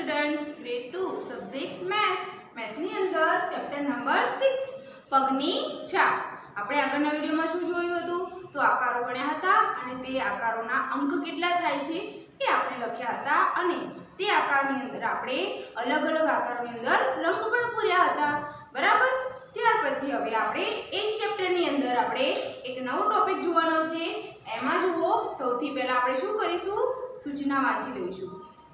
Students, grade 2 subject math ની અંદર chapter number 6 પગની છાપ. આપણે આગળના વિડિયોમાં શું જોયું હતું? તો આકારો ગણ્યા હતા અને તે આકારોના અંક કેટલા થાય છે એ આપણે લખ્યા હતા અને તે આકારની અંદર આપણે અલગ અલગ આકારોની અંદર રંગ પણ પૂર્યા હતા. બરાબર? ત્યાર પછી હવે આપણે એક ચેપ્ટરની અંદર આપણે એક નવો ટોપિક જોવાનો છે. એમાં જુઓ, સૌથી પહેલા આપણે શું કરીશું? સૂચના વાંચી લઈશું.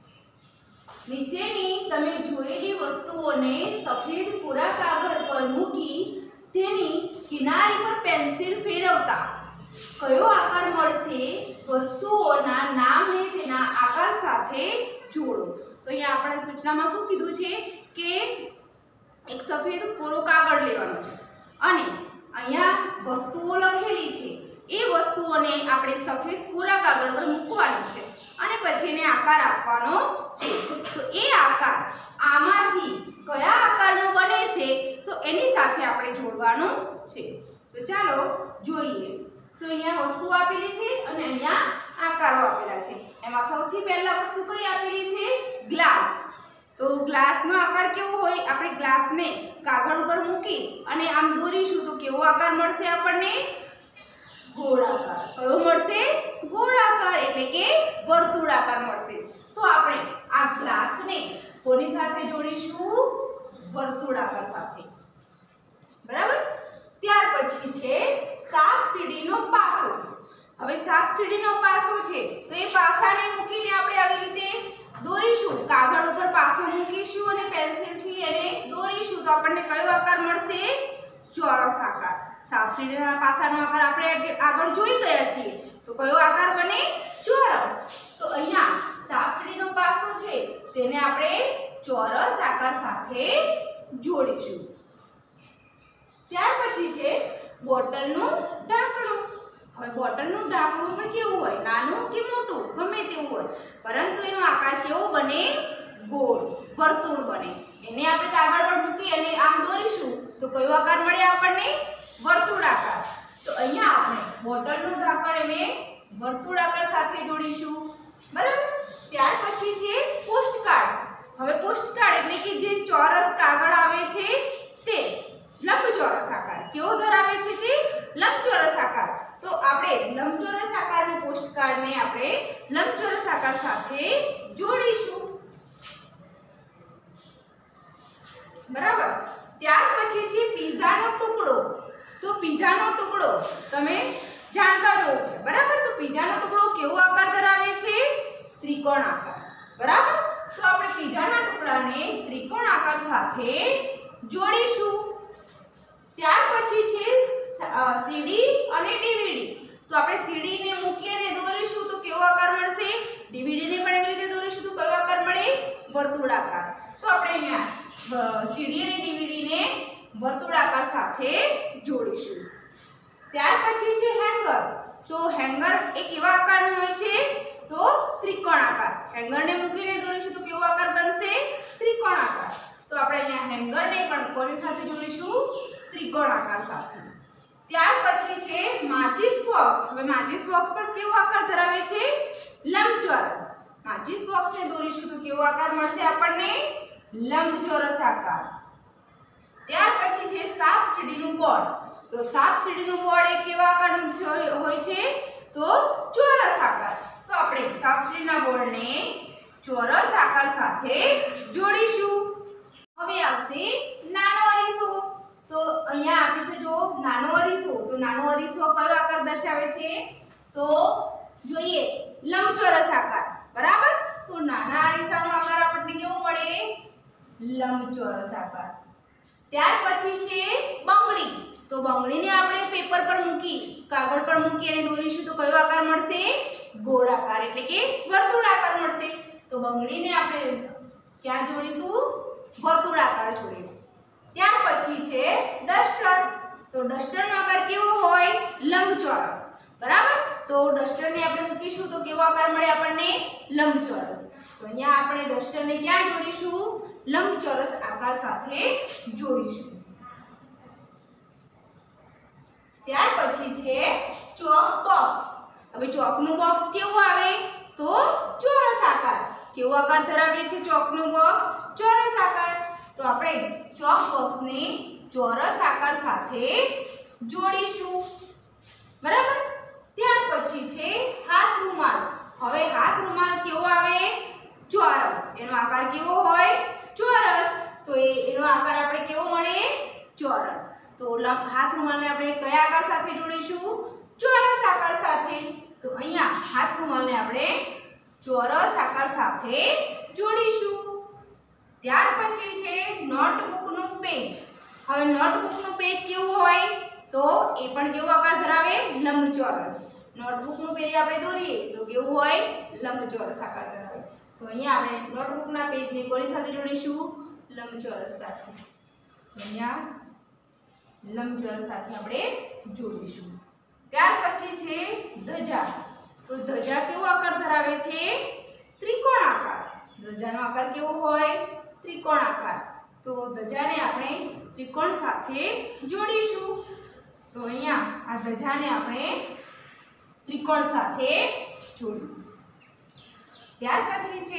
નીચેની તમે જોયેલી વસ્તુઓને સફેદ કોરા કાગળ પર મૂકી તેની કિનારી પર પેન્સિલ ફેરવતા કયો આકાર મળશે? વસ્તુઓના નામને તેના આકાર સાથે જોડો. તો અહીંયા આપણે સૂચનામાં શું કીધું છે કે એક સફેદ કોરો કાગળ લેવાનો છે અને અહીંયા વસ્તુઓ લખેલી છે. એ વસ્તુઓને આપણે સફેદ કોરા કાગળ પર મૂકવાની છે અને પછી એને આકાર આપવાનો છે. તો એ આકાર આમાંથી કયા આકારનો બને છે તો એની સાથે આપણે જોડવાનું છે. તો ચાલો જોઈએ. તો અહીંયા વસ્તુ આપેલી છે અને અહીંયા આકારો આપેલા છે. એમાં સૌથી પહેલા વસ્તુ કઈ આપેલી છે? ગ્લાસ. તો ગ્લાસનો આકાર કેવો હોય? આપણે ગ્લાસને કાગળ ઉપર મૂકી અને આમ દોરીશું તો કેવો આકાર મળશે આપણને? ગોળાકાર. કયો મળશે? ગોળાકાર એટલે કે વર્તુળાકાર મળશે. તો આપણે આ ગ્લાસને કોની સાથે જોડીશું? વર્તુળાકાર સાથે. બરાબર? ત્યાર પછી છે સાપ-સીડીનો પાસો. હવે સાપ-સીડીનો પાસો છે તો એ પાસાને મૂકીને આપણે આવી રીતે દોરીશું. કાગળ ઉપર પાસો મૂકીશું અને પેન્સિલથી એને દોરીશું તો આપણને કયો આકાર મળશે? ચોરસ આકાર. સાપ-સીડીના પાસાનો આકાર આપણે આગળ જોઈ ગયા છીએ. તો કયો આકાર બને? ચોરસ. તો અહીંયા સાપ-સીડીનો પાસો છે તેને આપણે ચોરસ આકાર સાથે જોડીશું. ત્યાર પછી છે બોટલનું ઢાંકણું. હવે બોટલનું ઢાંકણું પણ કેવું હોય? નાનું કે મોટું ગમે તેવું હોય, પરંતુ એનો આકાર કેવો બને? ગોળ, વર્તુળ બને. એને આપણે કાગળ પર મૂકી અને આમ દોરીશું તો કયો આકાર મળે આપણને? વર્તુળાકાર. તો અહીંયા આપણે બોટલનું ઢાંકણ એને વર્તુળાકાર સાથે જોડીશું. બરાબર? ત્યાર પછી છે પોસ્ટકાર્ડ. હવે પોસ્ટકાર્ડ એટલે કે જે ચોરસ કાગળ આવે છે તે લંબચોરસ આકાર કેવો ધરાવે છે? તે લંબચોરસ આકાર. તો આપણે લંબચોરસ આકારના પોસ્ટકાર્ડને આપણે લંબચોરસ આકાર સાથે જોડીશું. બરાબર? ત્યાર પછી છે પિઝાનો ટુકડો. તો પિઝાનો ટુકડો તમે જાણતા જ છો. બરાબર? તો પિઝાનો ટુકડો કેવો આકાર ધરાવે છે? ત્રિકોણ આકાર. બરાબર? તો આપણે પિઝાના ટુકડાને ત્રિકોણ આકાર સાથે જોડીશું. ત્યાર પછી છે સીડી અને ડીવીડી. તો આપણે સીડીને મૂકી અને દોરીશું તો કેવો આકાર મળશે? ડીવીડીને પણ એવી રીતે દોરીશું તો કયો આકાર મળે? વર્તુળાકાર. તો આપણે અહીંયા સીડી અને ડીવીડીને વર્તુળાકાર સાથે જોડીશું. ત્યાર પછી છે હેંગર. તો હેંગર એ કેવા આકારનું હોય છે? તો ત્રિકોણ આકાર. હેંગરને મૂકીને દોરીશું તો કેવો આકાર બનશે? ત્રિકોણ આકાર. તો આપણે અહીંયા હેંગરને પણ કોની સાથે જોડીશું? ત્રિકોણ આકાર સાથે. ત્યાર પછી છે માચિસ બોક્સ. હવે માચિસ બોક્સ પણ કેવો આકાર ધરાવે છે? લંબચોરસ. માચિસ બોક્સને દોરીશું તો કેવો આકાર મળશે આપણને? લંબચોરસ આકાર. ત્યાર પછી છે સાપ-સીડીનું બોર્ડ. તો સાપ-સીડીનું બોર્ડ એ કેવા આકારનું હોય છે? તો ચોરસ આકાર. તો આપણે સાપ-સીડીના બોર્ડને ચોરસ આકાર સાથે જોડીશું. હવે આવશે નાનો અરીસો. તો અહીંયા આપે છે જો નાનો અરીસો. તો નાનો અરીસો કયો આકાર દર્શાવે છે? તો જોઈએ લંબચોરસ આકાર. બરાબર? તો નાના અરીસાનો આકાર આપણને કેવો મળે? લંબચોરસ આકાર. ત્યાર પછી છે બંગડી. તો બંગડીને આપણે પેપર પર મૂકી કાગળ પર મૂકી અને દોરીશું તો કયો આકાર મળશે? ગોળાકાર એટલે કે વર્તુળાકાર મળશે. તો બંગડીને આપણે ક્યાં જોડીશું? વર્તુળાકાર જોડીશું. ત્યાર પછી છે ડસ્ટર. તો ડસ્ટરનો આકાર કેવો હોય? લંબચોરસ. બરાબર? તો ડસ્ટરને આપણે મૂકીશું તો કેવો આકાર મળે આપણને? લંબચોરસ. તો અહીંયા આપણે ડસ્ટરને ક્યાં જોડીશું? લંબચોરસ આકાર સાથે જોડીશું. ત્યાર પછી છે ચોક બોક્સ. હવે ચોકનું બોક્સ કેવું આવે? તો ચોરસ આકાર. કેવો આકાર ધરાવે છે ચોકનું બોક્સ? ચોરસ આકાર. તો આપણે ચોક બોક્સને ચોરસ આકાર સાથે જોડીશું. બરાબર. ત્યાર પછી છે હાથ રૂમાલ. હવે હાથ રૂમાલ કેવો આવે? ચોરસ. એનો આકાર કેવો હોય? ચોરસ. તો એનો આકાર આપણે કેવો મળે? ચોરસ. તો હાથ રૂમાલને આપણે કયા આકાર સાથે જોડીશું? ચોરસ આકાર સાથે. તો અહીંયા હાથ રૂમાલને આપણે ચોરસ આકાર સાથે જોડીશું. ત્યાર પછી છે નોટબુકનું પેજ. હવે નોટબુકનું પેજ કેવું હોય? તો એ પણ કેવો આકાર ધરાવે? લંબચોરસ. નોટબુકનું પેજ આપણે દોરીએ તો કેવું હોય? લંબચોરસ આકાર ધરાવે. તો અહીંયા આપણે નોટબુકના પેજને કોની સાથે જોડીશું? લંબચોરસ સાથે. અહીંયા લંબચોરસ સાથે આપણે જોડીશું. ત્યાર પછી છે ધજા. તો ધજા કેવો આકાર ધરાવે છે? ત્રિકોણ આકાર. ધજાનો આકાર કેવો હોય? ત્રિકોણ આકાર. તો ધજાને આપણે ત્રિકોણ સાથે જોડીશું. તો અહીંયા આ ધજાને આપણે ત્રિકોણ સાથે જોડીશું. ત્યાર પછી છે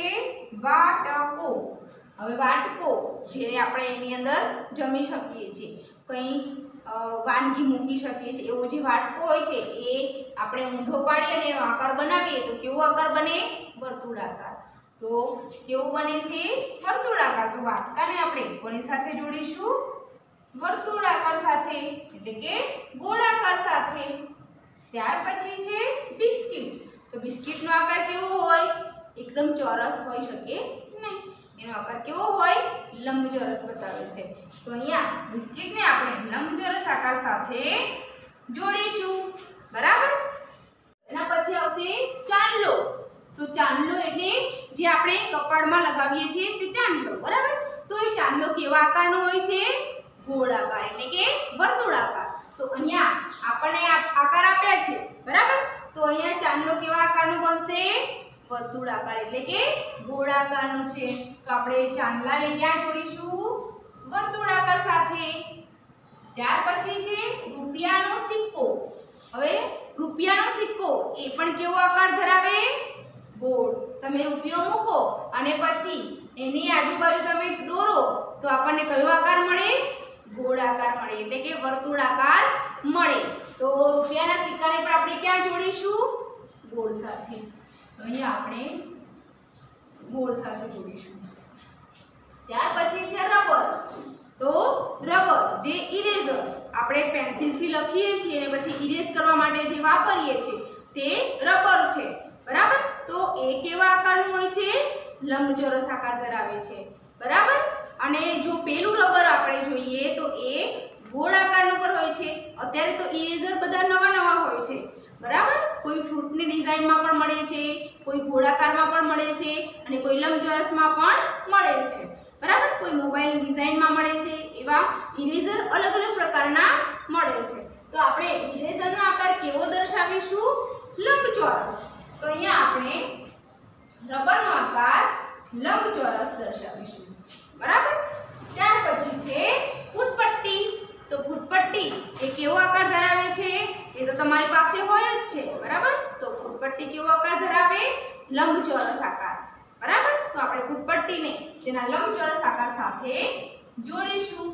વાટકો. હવે વાટકો જે આપણે એની અંદર જમી શકીએ છીએ, કંઈ વાનગી મૂકી શકીએ છીએ, એવો જે વાટકો હોય છે એ આપણે ઊંધો પાડી અને એનો આકાર બનાવીએ તો કેવો આકાર બને? વર્તુળાકાર. તો કેવું બને છે? વર્તુળાકાર. તો વાટકાને આપણે કોની સાથે જોડીશું? વર્તુળાકાર સાથે, એટલે કે ગોળાકાર સાથે. ત્યાર પછી છે બિસ્કિટ. તો બિસ્કિટનો આકાર કેવો હોય? એકદમ ચોરસ હોઈ શકે નહીં. એનો આકાર કેવો હોય? લંબચોરસ બતાવે છે. તો અહીંયા બિસ્કિટને આપણે લંબચોરસ આકાર સાથે જોડીશું. બરાબર. એના પછી આવશે ચાંદલો. તો ચાંદલો એટલે જે આપણે કપાળમાં લગાવીએ છીએ તે ચાંદલો. બરાબર. તો એ ચાંદલો કેવા આકારનો હોય છે? ગોળાકાર, એટલે કે વર્તુળાકાર. તો અહીંયા આપણને આકાર આપ્યા છે. બરાબર. તો અહીંયા ચાંદલો કેવા આકારનો બનશે? વર્તુળાકાર, એટલે કે ગોળાકારનો છે. તો આપણે ચાંદલાને ક્યાં જોડીશું? વર્તુળાકાર સાથે. ત્યાર પછી છે રૂપિયાનો સિક્કો. હવે રૂપિયાનો સિક્કો એ પણ કેવો આકાર ધરાવે? ગોળ. તમે રૂપિયો મૂકો અને પછી એની આજુબાજુ તમે દોરો તો આપણને કયો આકાર મળે? ગોળાકાર મળે, એટલે કે વર્તુળાકાર મળે. તો રૂપિયાના સિક્કાને પણ આપણે ક્યાં જોડીશું? ગોળ સાથે. અહીંયા આપણે ગોળ સાથે જોડીશું. ત્યાર પછી છે રબર. તો રબર જે ઇરેઝર, આપણે પેન્સિલથી લખીએ છીએ અને પછી ઇરેઝ કરવા માટે જે વાપરીએ છીએ તે રબર છે. બરાબર. તો એ કેવા આકારનું હોય છે? લંબચોરસ આકાર ધરાવે છે. બરાબર. અને જો પેલું રબર આપણે જોઈએ તો એ ગોળ આકારનું પણ હોય છે. અત્યારે તો ઇરેઝર બધા નવા નવા હોય છે. બરાબર. કોઈ ફ્રૂટની ડિઝાઇનમાં પણ મળે છે, કોઈ ગોળાકારમાં પણ મળે છે અને કોઈ લંબચોરસમાં પણ મળે છે. બરાબર. કોઈ મોબાઈલ ડિઝાઇનમાં મળે છે. એવા ઇરેઝર અલગ અલગ પ્રકારના મળે છે. તો આપણે ઇરેઝરનો આકાર કેવો દર્શાવીશું? લંબચોરસ. તો અહીંયા આપણે રબરનો આકાર લંબચોરસ દર્શાવીશું. બરાબર. ત્યાર પછી છે ફૂટપટ્ટી. તો ફૂટપટ્ટી એ કેવો આકાર ધરાવે છે? એ તો તમારી પાસે હોય જ છે. બરાબર. તો ફૂટપટ્ટી કેવો આકાર ધરાવે? લંબચોરસ આકાર. બરાબર. તો આપણે ફૂટપટ્ટીને તેના લંબચોરસ આકાર સાથે જોડીશું.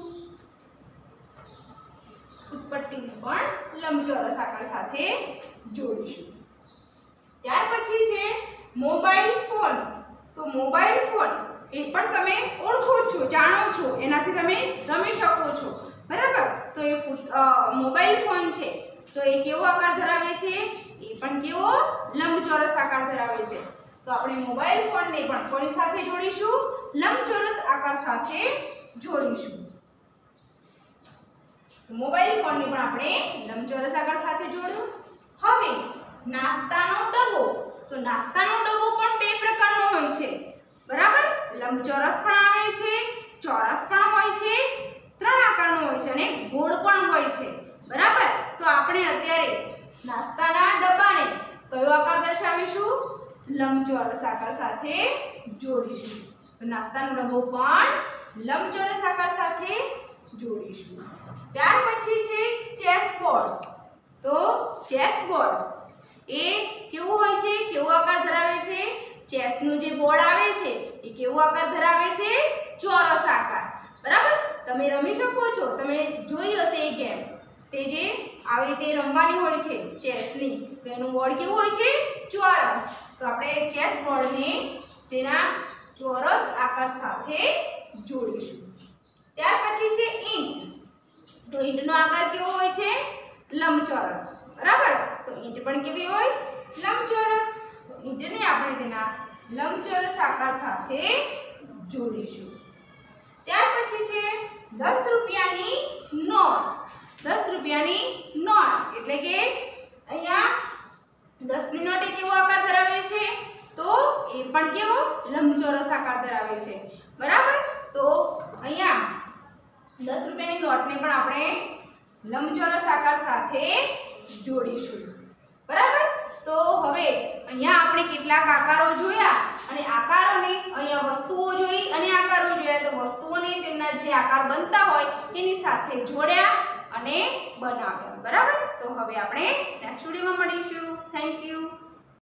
ફૂટપટ્ટીને પણ લંબચોરસ આકાર સાથે જોડીશું. ત્યાર પછી છે મોબાઈલ ફોન. તો મોબાઈલ ફોન એ પણ તમે ઓળખો છો, જાણો છો, એનાથી તમે રમી શકો છો. બરાબર. તો એ મોબાઈલ ફોન છે તો એ કેવો આકાર ધરાવે છે? એ પણ કેવો? લંબચોરસ આકાર ધરાવે છે. તો આપણે મોબાઈલ ફોનને પણ કોની સાથે જોડીશું? લંબચોરસ આકાર સાથે જોડીશું. મોબાઈલ ફોનને પણ આપણે લંબચોરસ આકાર સાથે જોડ્યું. હવે નાસ્તાનો ડબ્બો. તો નાસ્તાનો ડબ્બો પણ બે પ્રકારનો હોય છે. બરાબર. લંબચોરસ પણ આવે છે, ચોરસ પણ હોય છે, ત્રણ આકારનો હોય છે અને ગોળ પણ હોય છે. બરાબર. તો આપણે અત્યારે નાસ્તાના ડબ્બાને કયો આકાર દર્શાવીશું? લંબચોરસ આકાર સાથે જોડીશું. તો નાસ્તાનો ડબ્બો પણ લંબચોરસ આકાર સાથે જોડીશું. ત્યાર પછી છે ચેસબોર્ડ. તો ચેસબોર્ડ એ કેવો હોય છે? કેવો આકાર ધરાવે છે? ચેસનું જે બોર્ડ આવે છે એ કેવો આકાર ધરાવે છે? ચોરસ આકાર. બરાબર? તમે રમી શકો છો. તમે જોઈ હશે એ ગેમ. તે જે આવી રીતે રમવાની હોય છે ચેસની, તો એનું બોર્ડ કેવું હોય છે? ચોરસ. તો આપણે ચેસ બોર્ડને તેના ચોરસ આકાર સાથે જોડીશું. ત્યાર પછી છે ઈંટ. તો ઈંટનો આકાર કેવો હોય છે? લંબચોરસ. બરાબર? તો ઈંટ પણ કેવી હોય? લંબચોરસ. તો ઈંટને આપણે તેના લંબચોરસ આકાર સાથે જોડીશું. ત્યાર પછી છે 10 રૂપિયાની નોટ. 10 રૂપિયાની નોટ એટલે કે અહીંયા 10 ની નોટ એ કેવો આકાર ધરાવે છે? તો એ પણ કેવો? લંબચોરસ આકાર ધરાવે છે. બરાબર? તો અહીંયા 10 રૂપિયાની નોટને પણ આપણે લંબચોરસ આકાર સાથે જોડીશું. બરાબર? તો હવે અહીંયા આપણે કેટલાક આકારો જોયા અને આકારોને અહીંયા વસ્તુઓ જોઈ અને આકારો જોયા. તો વસ્તુઓને તેમના જે આકાર બનતા હોય એની સાથે જોડ્યા અને બનાવ્યા. બરાબર? તો હવે આપણે નેક્સ્ટ વિડીયોમાં મળીશું. Thank you.